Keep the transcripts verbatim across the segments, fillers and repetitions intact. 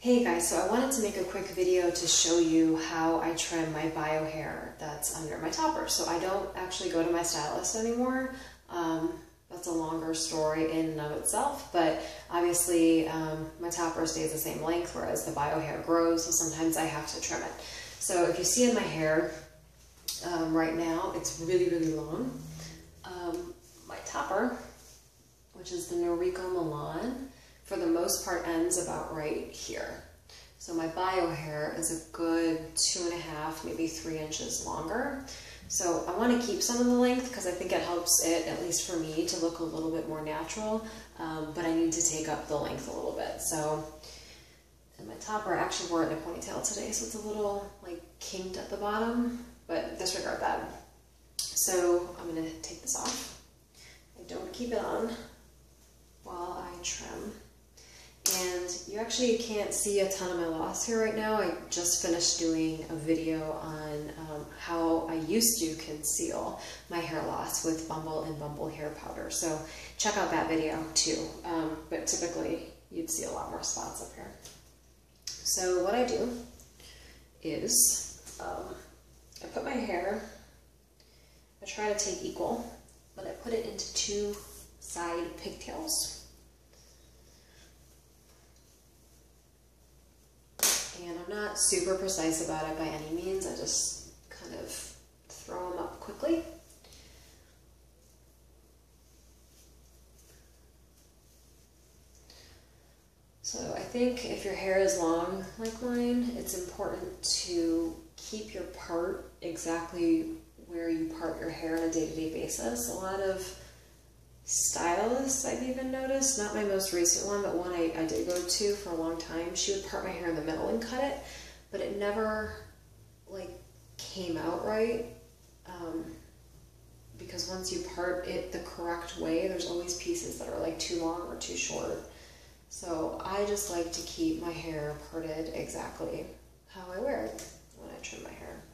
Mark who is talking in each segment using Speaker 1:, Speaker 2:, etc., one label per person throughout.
Speaker 1: Hey guys, so I wanted to make a quick video to show you how I trim my bio hair that's under my topper. So I don't actually go to my stylist anymore. Um, that's a longer story in and of itself, but obviously um, my topper stays the same length, whereas the bio hair grows, so sometimes I have to trim it. So if you see in my hair um, right now, it's really, really long. Um, my topper, which is the Noriko Milan, for the most part ends about right here. So my bio hair is a good two and a half, maybe three inches longer. So I want to keep some of the length because I think it helps it, at least for me, to look a little bit more natural, um, but I need to take up the length a little bit. So, and my topper, I actually wore it in a ponytail today, so it's a little like kinked at the bottom, but disregard that. So I'm going to take this off. I don't keep it on while I trim. And you actually can't see a ton of my loss here right now. I just finished doing a video on um, how I used to conceal my hair loss with Bumble and Bumble hair powder. So check out that video too. Um, but typically you'd see a lot more spots up here. So what I do is um, I put my hair, I try to take equal, but I put it into two side pigtails. And I'm not super precise about it by any means, I just kind of throw them up quickly. So I think if your hair is long like mine, it's important to keep your part exactly where you part your hair on a day-to-day basis. A lot of stylists I've even noticed, not my most recent one, but one I, I did go to for a long time, she would part my hair in the middle and cut it, but it never like came out right, um, because once you part it the correct way, there's always pieces that are like too long or too short. So I just like to keep my hair parted exactly how I wear it when I trim my hair.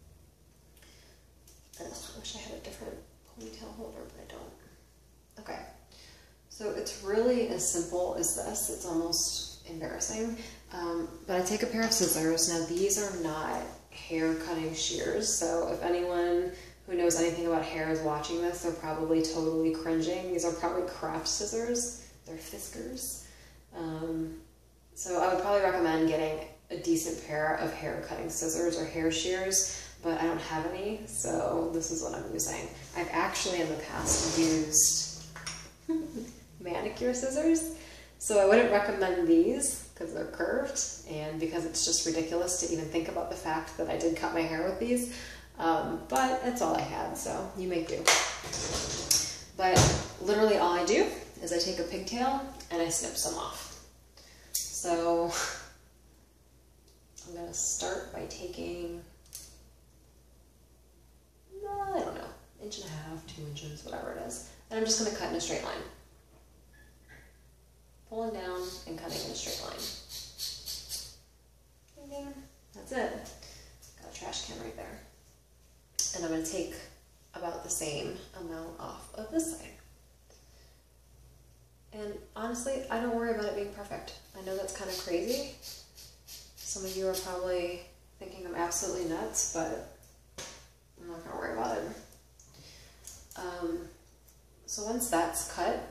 Speaker 1: Ugh, I wish I had a different ponytail holder, but I don't. Okay, so it's really as simple as this. It's almost embarrassing, um, but I take a pair of scissors. Now these are not hair cutting shears, so if anyone who knows anything about hair is watching this, they're probably totally cringing. These are probably craft scissors. They're Fiskars. Um, so I would probably recommend getting a decent pair of hair cutting scissors or hair shears, but I don't have any, so this is what I'm using. I've actually in the past used manicure scissors, so I wouldn't recommend these because they're curved and because it's just ridiculous to even think about the fact that I did cut my hair with these, um, but that's all I had, so you make do. But literally all I do is I take a pigtail and I snip some off. So I'm going to start by taking, no, I don't know, inch and a half, two inches, whatever it is. And I'm just going to cut in a straight line. Pulling down and cutting in a straight line. Ding, ding. That's it. Got a trash can right there. And I'm going to take about the same amount off of this side. And honestly, I don't worry about it being perfect. I know that's kind of crazy. Some of you are probably thinking I'm absolutely nuts, but I'm not going to worry about it. Um, So once that's cut,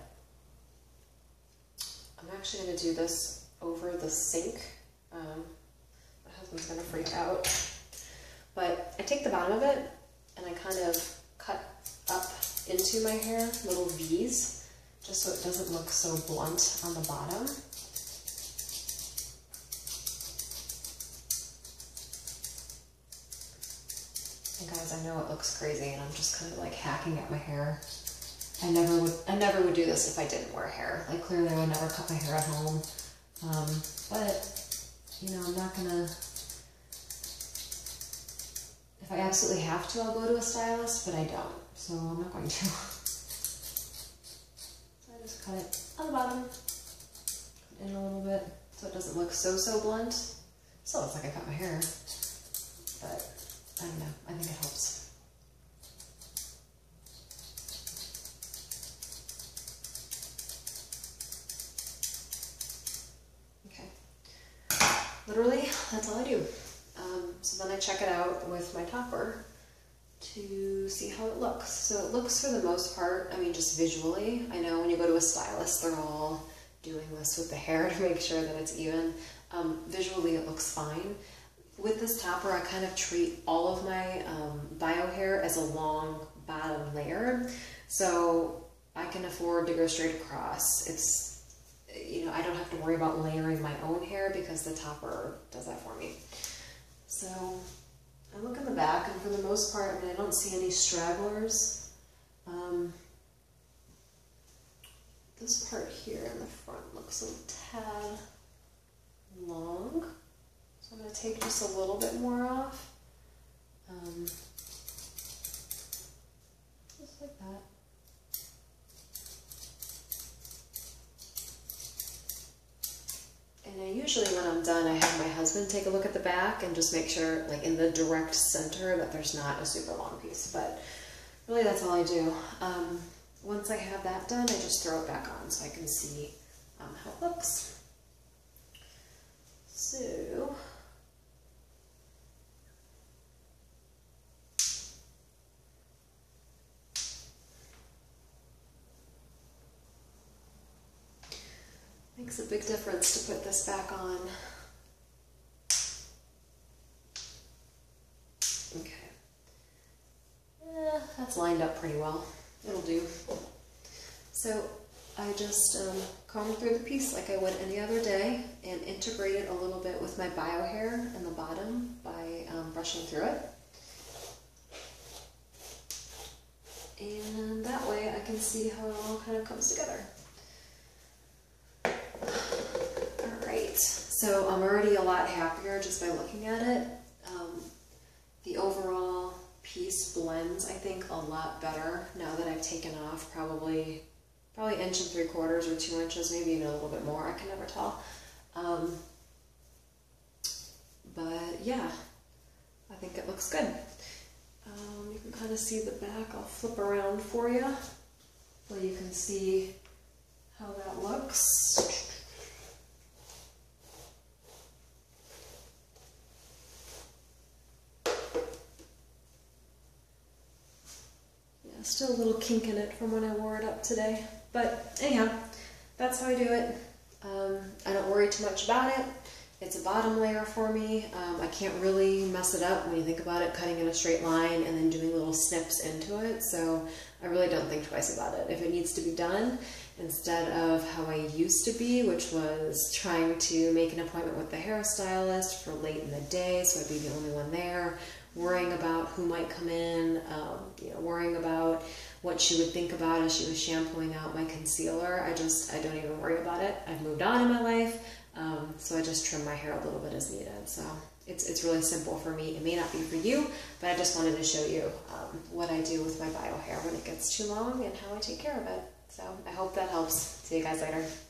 Speaker 1: I'm actually going to do this over the sink. Um, my husband's going to freak out. But I take the bottom of it and I kind of cut up into my hair, little V's, just so it doesn't look so blunt on the bottom. And guys, I know it looks crazy and I'm just kind of like hacking at my hair. I never would I never would do this if I didn't wear hair. Like clearly I would never cut my hair at home. Um, but you know, I'm not gonna, if I absolutely have to, I'll go to a stylist, but I don't. So I'm not going to. So I just cut it on the bottom, cut in a little bit so it doesn't look so so blunt. Still looks like I cut my hair. But I don't know, I think it helps. literally, that's all I do. Um, so then I check it out with my topper to see how it looks. So it looks, for the most part, I mean, just visually, I know when you go to a stylist, they're all doing this with the hair to make sure that it's even. Um, visually, it looks fine. With this topper, I kind of treat all of my um, bio hair as a long bottom layer, so I can afford to go straight across. It's, you know, I don't have to worry about layering my own hair because the topper does that for me. So I look in the back, and for the most part, I mean, I don't see any stragglers. Um, this part here in the front looks a tad long, so I'm going to take just a little bit more off. Um, just like that. And I usually, when I'm done, I have my husband take a look at the back and just make sure, like in the direct center, that there's not a super long piece. But really, that's all I do. Um, once I have that done, I just throw it back on so I can see um, how it looks. So, makes a big difference to put this back on. Okay. Yeah, that's lined up pretty well. It'll do. So I just um, comb through the piece like I would any other day and integrate it a little bit with my bio hair in the bottom by um, brushing through it. And that way I can see how it all kind of comes together. So I'm already a lot happier just by looking at it. Um, the overall piece blends, I think, a lot better now that I've taken off probably probably an inch and three quarters or two inches, maybe even a little bit more. I can never tell. Um, but yeah, I think it looks good. Um, you can kind of see the back. I'll flip around for you so you can see how that looks. Still a little kink in it from when I wore it up today. But anyhow, that's how I do it. Um, I don't worry too much about it. It's a bottom layer for me. Um, I can't really mess it up when you think about it, cutting in a straight line and then doing little snips into it. So I really don't think twice about it. If it needs to be done, instead of how I used to be, which was trying to make an appointment with the hairstylist for late in the day, so I'd be the only one there, worrying about who might come in, um, you know, worrying about what she would think about as she was shampooing out my concealer. I just, I don't even worry about it. I've moved on in my life, um, so I just trim my hair a little bit as needed. So it's, it's really simple for me. It may not be for you, but I just wanted to show you um, what I do with my bio hair when it gets too long and how I take care of it. So I hope that helps. See you guys later.